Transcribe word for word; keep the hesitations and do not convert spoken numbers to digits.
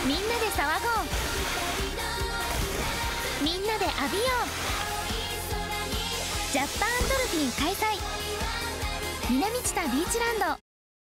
みんなで騒ごう、みんなで浴びよう。ジャパンドルフィン開催、南知多ビーチランド。